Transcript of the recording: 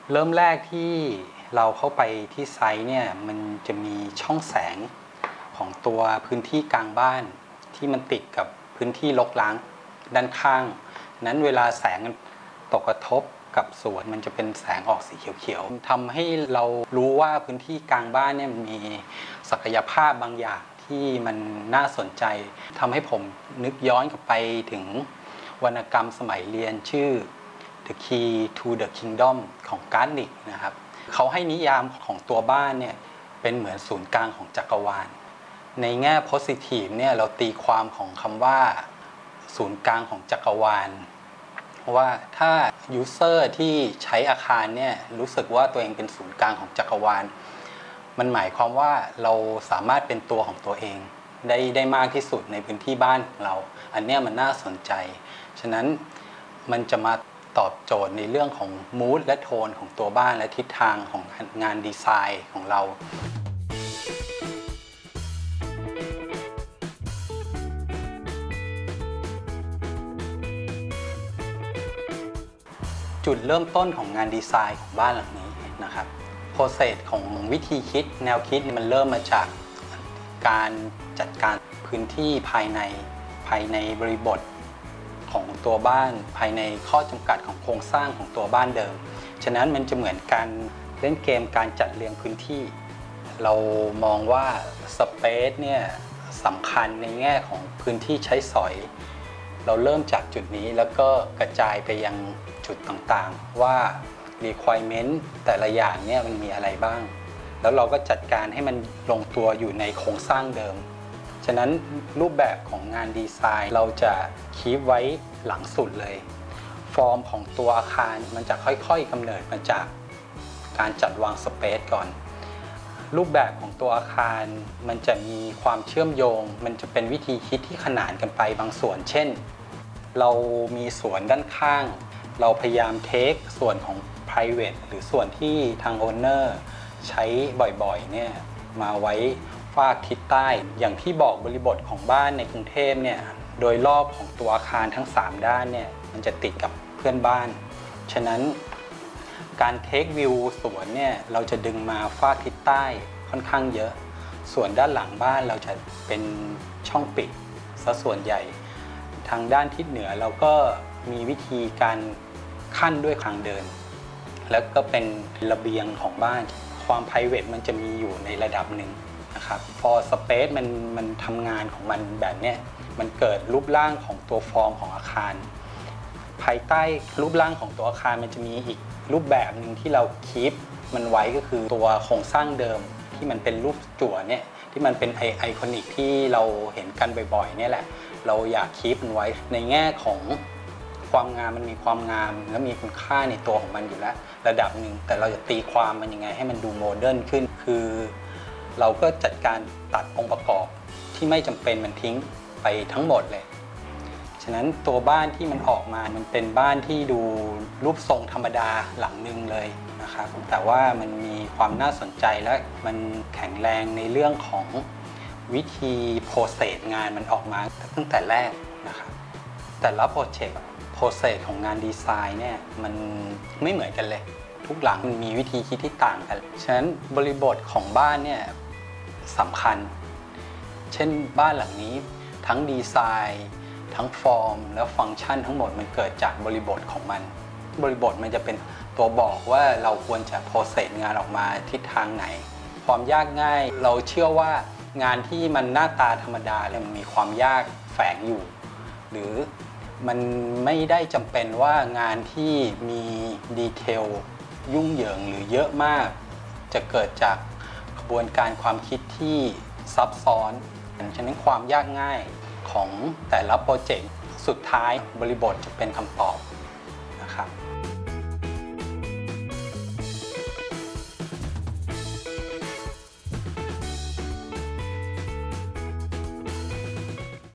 เริ่มแรกที่เราเข้าไปที่ไซต์เนี่ยมันจะมีช่องแสงของตัวพื้นที่กลางบ้านที่มันติดกับพื้นที่รกร้างด้านข้างนั้นเวลาแสงตกกระทบกับสวนมันจะเป็นแสงออกสีเขียวๆทำให้เรารู้ว่าพื้นที่กลางบ้านเนี่ยมีศักยภาพบางอย่างที่มันน่าสนใจทำให้ผมนึกย้อนกลับไปถึงวรรณกรรมสมัยเรียนชื่อ The Key to the Kingdom ของการ์นิกนะครับเขาให้นิยามของตัวบ้านเนี่ยเป็นเหมือนศูนย์กลางของจักรวาลในแง่ positive เนี่ยเราตีความของคำว่าศูนย์กลางของจักรวาลว่าถ้า user ที่ใช้อาคารเนี่ยรู้สึกว่าตัวเองเป็นศูนย์กลางของจักรวาลมันหมายความว่าเราสามารถเป็นตัวของตัวเองได้มากที่สุดในพื้นที่บ้านของเราอันนี้มันน่าสนใจฉะนั้นมันจะมาตอบโจทย์ในเรื่องของ mood และโทนของตัวบ้านและทิศทางของงานดีไซน์ของเราจุดเริ่มต้นของงานดีไซน์ของบ้านหลังนี้นะครับโปรเซสของวิธีคิดแนวคิดมันเริ่มมาจากการจัดการพื้นที่ภายในบริบทของตัวบ้านภายในข้อจำกัดของโครงสร้างของตัวบ้านเดิมฉะนั้นมันจะเหมือนการเล่นเกมการจัดเรียงพื้นที่เรามองว่าสเปซเนี่ยสำคัญในแง่ของพื้นที่ใช้สอยเราเริ่มจากจุดนี้แล้วก็กระจายไปยังจุดต่างๆว่า requirement แต่ละอย่างเนี่ยมันมีอะไรบ้างแล้วเราก็จัดการให้มันลงตัวอยู่ในโครงสร้างเดิมฉะนั้นรูปแบบของงานดีไซน์เราจะคีปไว้หลังสุดเลยฟอร์มของตัวอาคารมันจะค่อยๆกำเนิดมาจากการจัดวางสเปซก่อนรูปแบบของตัวอาคารมันจะมีความเชื่อมโยงมันจะเป็นวิธีคิดที่ขนานกันไปบางส่วนเช่นเรามีสวนด้านข้างเราพยายามเทคส่วนของ private หรือส่วนที่ทาง owner ใช้บ่อยๆเนี่ยมาไว้ฝากทิศใต้อย่างที่บอกบริบทของบ้านในกรุงเทพเนี่ยโดยรอบของตัวอาคารทั้ง3ด้านเนี่ยมันจะติดกับเพื่อนบ้านฉะนั้นการเทควิวสวนเนี่ยเราจะดึงมาฝากทิศใต้ค่อนข้างเยอะส่วนด้านหลังบ้านเราจะเป็นช่องปิดซะส่วนใหญ่ทางด้านทิศเหนือเราก็มีวิธีการขั้นด้วยทางเดินแล้วก็เป็นระเบียงของบ้านความ private มันจะมีอยู่ในระดับหนึ่งนะครับพอสเปซมันทำงานของมันแบบเนี้ยมันเกิดรูปร่างของตัวฟอร์มของอาคารภายใต้รูปร่างของตัวอาคารมันจะมีอีกรูปแบบหนึ่งที่เราคีปมันไว้ก็คือตัวโครงสร้างเดิมที่มันเป็นรูปจั่วเนี่ยที่มันเป็นไอคอนิกที่เราเห็นกันบ่อยๆเนี่ยแหละเราอยากคีปมันไว้ในแง่ของความงามมันมีความงามและมีคุณค่าในตัวของมันอยู่แล้วระดับหนึ่งแต่เราจะตีความมันยังไงให้มันดูโมเดิร์นขึ้นคือเราก็จัดการตัดองค์ประกอบที่ไม่จำเป็นมันทิ้งไปทั้งหมดเลยฉะนั้นตัวบ้านที่มันออกมามันเป็นบ้านที่ดูรูปทรงธรรมดาหลังนึงเลยนะครับแต่ว่ามันมีความน่าสนใจและมันแข็งแรงในเรื่องของวิธีโปรเซสงานมันออกมาตั้งแต่แรกนะครับแต่ละโปรเจกต์โปรเซสของงานดีไซน์เนี่ยมันไม่เหมือนกันเลยทุกหลังมันมีวิธีคิดที่ต่างกันฉะนั้นบริบทของบ้านเนี่ยสำคัญเช่นบ้านหลังนี้ทั้งดีไซน์ทั้งฟอร์มและฟังก์ชันทั้งหมดมันเกิดจากบริบทของมันบริบทมันจะเป็นตัวบอกว่าเราควรจะโปรเซสงานออกมาทิศทางไหนความยากง่ายเราเชื่อว่างานที่มันหน้าตาธรรมดาเนี่ยมันมีความยากแฝงอยู่หรือมันไม่ได้จำเป็นว่างานที่มีดีเทลยุ่งเหยิงหรือเยอะมากจะเกิดจากกระบวนการความคิดที่ซับซ้อนฉะนั้นความยากง่ายของแต่ละโปรเจกต์สุดท้ายบริบทจะเป็นคำตอบนะครับ